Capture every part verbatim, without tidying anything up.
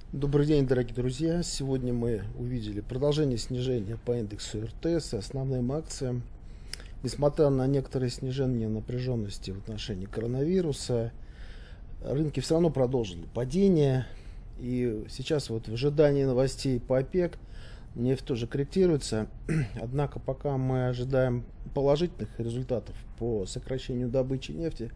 Добрый день, дорогие друзья! Сегодня мы увидели продолжение снижения по индексу эр тэ эс и основным акциям. Несмотря на некоторые снижения напряженности в отношении коронавируса, рынки все равно продолжили падение. И сейчас вот в ожидании новостей по ОПЕК нефть тоже корректируется. Однако пока мы ожидаем положительных результатов по сокращению добычи нефти,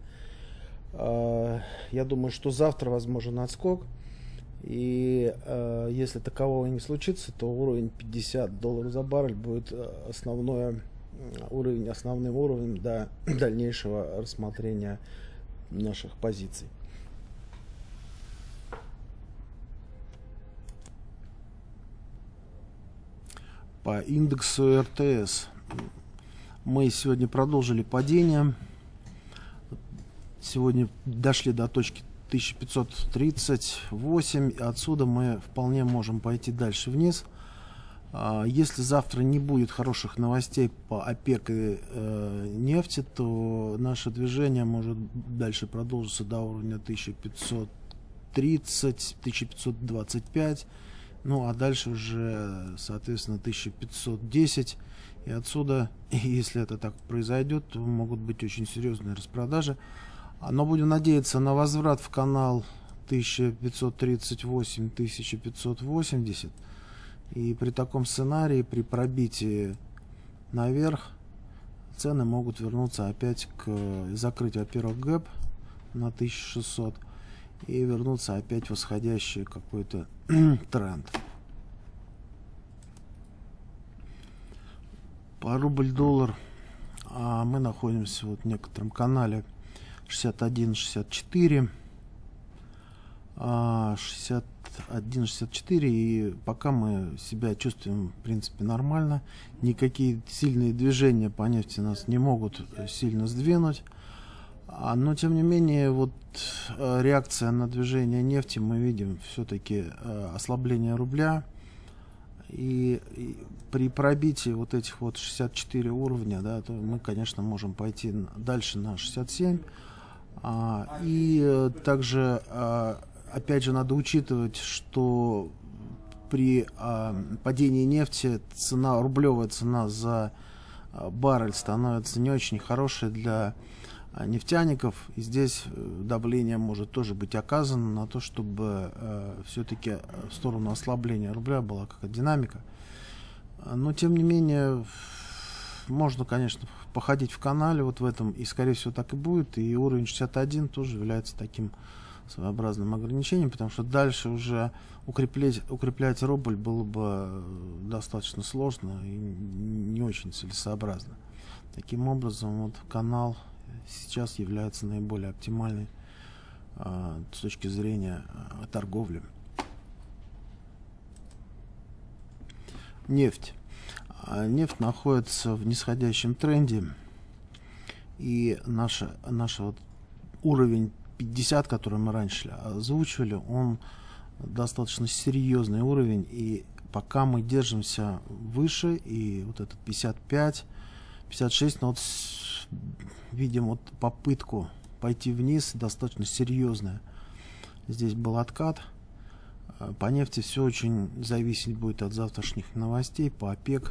я думаю, что завтра возможен отскок. И э, если такового не случится, то уровень пятьдесят долларов за баррель будет основной уровень, основным уровнем до дальнейшего рассмотрения наших позиций. По индексу эр тэ эс мы сегодня продолжили падение. Сегодня дошли до точки тысяча пятьсот тридцать восемь, и отсюда мы вполне можем пойти дальше вниз. Если завтра не будет хороших новостей по ОПЕК и э, нефти, то наше движение может дальше продолжиться до уровня тысяча пятьсот тридцать — тысяча пятьсот двадцать пять, ну а дальше уже соответственно тысяча пятьсот десять, и отсюда, если это так произойдет, то могут быть очень серьезные распродажи. Но будем надеяться на возврат в канал тысяча пятьсот тридцать восемь — тысяча пятьсот восемьдесят. И при таком сценарии, при пробитии наверх, цены могут вернуться опять к закрыть, во-первых, гэп на тысячу шестьсот и вернуться опять в восходящий какой-то тренд. По рубль-доллар а мы находимся вот в некотором канале шестьдесят один — шестьдесят четыре, шестьдесят один — шестьдесят четыре, и пока мы себя чувствуем в принципе нормально, никакие сильные движения по нефти нас не могут сильно сдвинуть, но тем не менее вот реакция на движение нефти, мы видим все-таки ослабление рубля, и, и при пробитии вот этих вот шестьдесят четыре уровня, да, то мы, конечно, можем пойти дальше на шестьдесят семь. А, и также, а, опять же, надо учитывать, что при а, падении нефти цена, рублевая цена за а, баррель становится не очень хорошей для а, нефтяников. И здесь давление может тоже быть оказано на то, чтобы а, все-таки в сторону ослабления рубля была какая-то динамика. Но, тем не менее, можно, конечно, походить в канале вот в этом, и скорее всего так и будет. И уровень шестьдесят один тоже является таким своеобразным ограничением, потому что дальше уже укреплять, укреплять рубль было бы достаточно сложно и не очень целесообразно. Таким образом, вот канал сейчас является наиболее оптимальной а, с точки зрения а, торговли. Нефть. Нефть находится в нисходящем тренде, и наш, наш вот уровень пятьдесят, который мы раньше озвучивали, он достаточно серьезный уровень, и пока мы держимся выше, и вот этот пятьдесят пять — пятьдесят шесть, но вот видим вот попытку пойти вниз достаточно серьезная. Здесь был откат. По нефти все очень зависеть будет от завтрашних новостей по ОПЕК.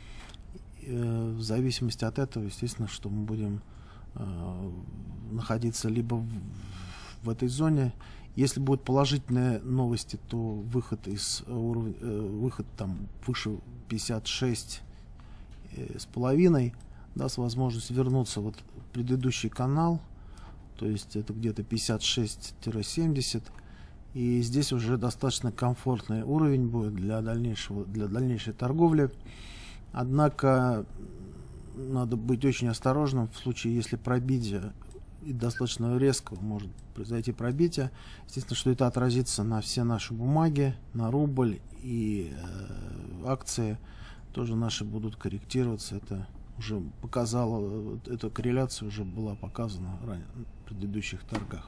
В зависимости от этого, естественно, что мы будем э, находиться либо в, в этой зоне. Если будут положительные новости, то выход из уровня, э, выход там выше пятьдесят шесть э, с половиной даст возможность вернуться вот в предыдущий канал, то есть это где-то пятьдесят шесть — семьдесят, и здесь уже достаточно комфортный уровень будет для дальнейшего, для дальнейшей торговли. Однако надо быть очень осторожным в случае, если пробитие, и достаточно резко может произойти пробитие. Естественно, что это отразится на все наши бумаги, на рубль, и э, акции тоже наши будут корректироваться. Это уже показало, эта корреляция уже была показана ранее в предыдущих торгах.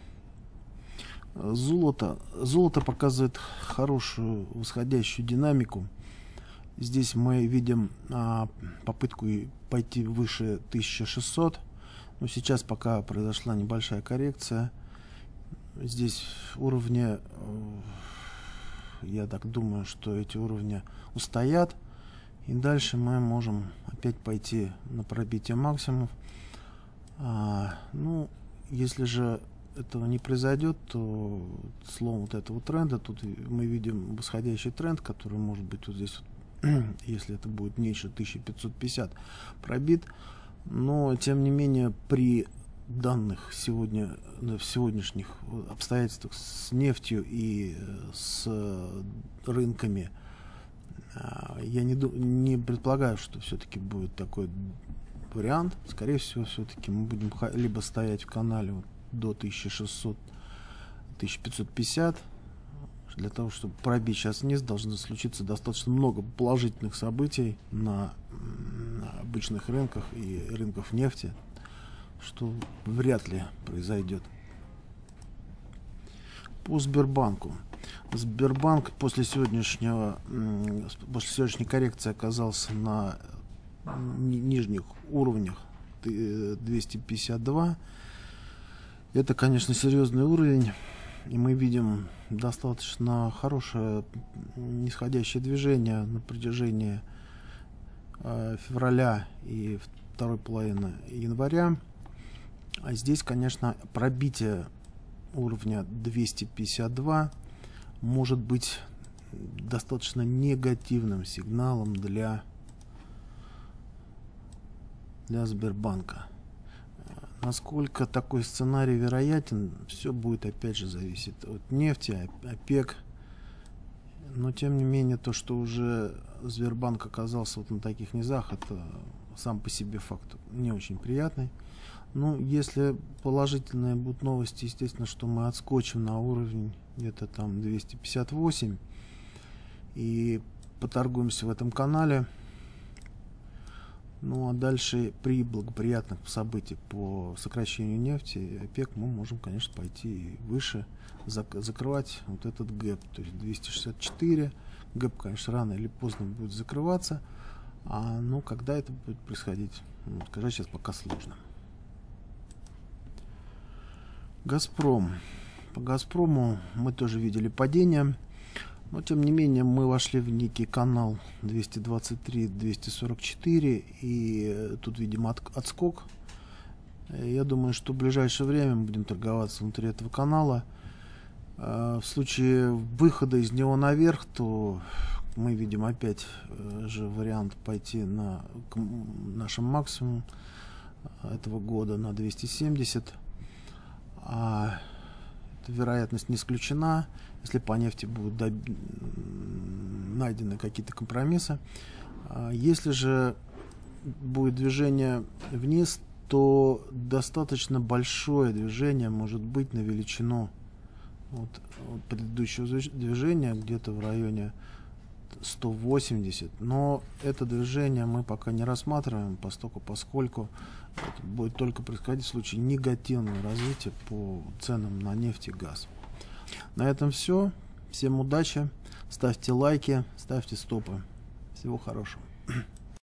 Золото. Золото показывает хорошую восходящую динамику. Здесь мы видим а, попытку пойти выше тысячи шестисот, но сейчас пока произошла небольшая коррекция. Здесь уровни я так думаю, что эти уровни устоят. И дальше мы можем опять пойти на пробитие максимумов. А, ну, если же этого не произойдет, то слом вот этого тренда, тут мы видим восходящий тренд, который может быть вот здесь, вот, если это будет ниже тысяча пятьсот пятьдесят, пробит. Но, тем не менее, при данных сегодня, в сегодняшних обстоятельствах с нефтью и с рынками, я не, не предполагаю, что все-таки будет такой вариант. Скорее всего, все-таки мы будем либо стоять в канале вот до тысячи шестисот — тысяча пятьсот пятьдесят. Для того, чтобы пробить сейчас вниз, должно случиться достаточно много положительных событий на, на обычных рынках и рынках нефти, что вряд ли произойдет. По Сбербанку. Сбербанк после сегодняшнего, после сегодняшней коррекции оказался на нижних уровнях двести пятьдесят два. Это, конечно, серьезный уровень. И мы видим достаточно хорошее нисходящее движение на протяжении э, февраля и второй половины января. А здесь, конечно, пробитие уровня двести пятьдесят два может быть достаточно негативным сигналом для, для Сбербанка. Насколько такой сценарий вероятен, все будет опять же зависеть от нефти, ОПЕК. Но тем не менее, то, что уже Сбербанк оказался вот на таких низах, это сам по себе факт не очень приятный. Ну, если положительные будут новости, естественно, что мы отскочим на уровень где-то там двести пятьдесят восемь и поторгуемся в этом канале. Ну а дальше при благоприятных событиях по сокращению нефти ОПЕК мы можем, конечно, пойти выше, зак закрывать вот этот гэп, то есть двести шестьдесят четыре. Гэп, конечно, рано или поздно будет закрываться, а ну когда это будет происходить, ну, сказать сейчас пока сложно. Газпром. По Газпрому мы тоже видели падение. Но, тем не менее, мы вошли в некий канал двести двадцать три — двести сорок четыре, и тут, видимо, от, отскок. Я думаю, что в ближайшее время мы будем торговаться внутри этого канала. В случае выхода из него наверх, то мы видим опять же вариант пойти на нашем максимум этого года, на двести семьдесят. А эта вероятность не исключена, если по нефти будут найдены какие-то компромиссы. Если же будет движение вниз, то достаточно большое движение может быть на величину вот, вот предыдущего движения, где-то в районе сто восемьдесят. Но это движение мы пока не рассматриваем, поскольку, поскольку это будет только происходить в случае негативного развития по ценам на нефть и газ. На этом все. Всем удачи. Ставьте лайки, ставьте стопы. Всего хорошего.